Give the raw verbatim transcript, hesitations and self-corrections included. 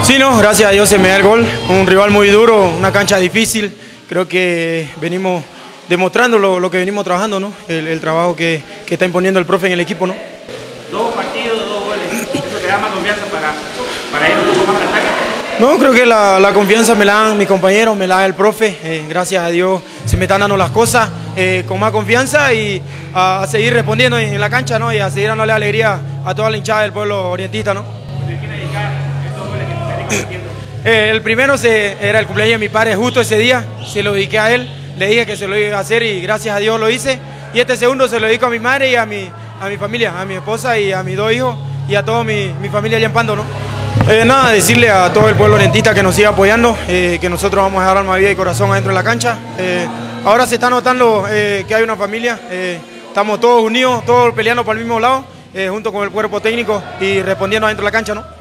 Sí, no, gracias a Dios se me da el gol. Un rival muy duro, una cancha difícil. Creo que venimos demostrando lo, lo que venimos trabajando, ¿no? El, el trabajo que, que está imponiendo el profe en el equipo, ¿no? Dos partidos, dos goles. ¿Eso te da más confianza para, para ir un poco más al ataque? No, creo que la, la confianza me la dan mis compañeros, me la da el profe. Eh, gracias a Dios se me están dando las cosas eh, con más confianza y a, a seguir respondiendo en, en la cancha, ¿no? Y a seguir dándole alegría a toda la hinchada del pueblo orientista, ¿no? ¿De quién dedicar estos goles que te están cometiendo? Eh, el primero se, era el cumpleaños de mi padre justo ese día, se lo dediqué a él, le dije que se lo iba a hacer y gracias a Dios lo hice. Y este segundo se lo dedico a mi madre y a mi, a mi familia, a mi esposa y a mis dos hijos y a toda mi, mi familia allá en Pando, ¿no? Eh, nada, decirle a todo el pueblo orientista que nos siga apoyando, eh, que nosotros vamos a dar alma, vida y corazón adentro de la cancha. Eh, ahora se está notando eh, que hay una familia, eh, estamos todos unidos, todos peleando por el mismo lado, eh, junto con el cuerpo técnico y respondiendo adentro de la cancha, ¿no?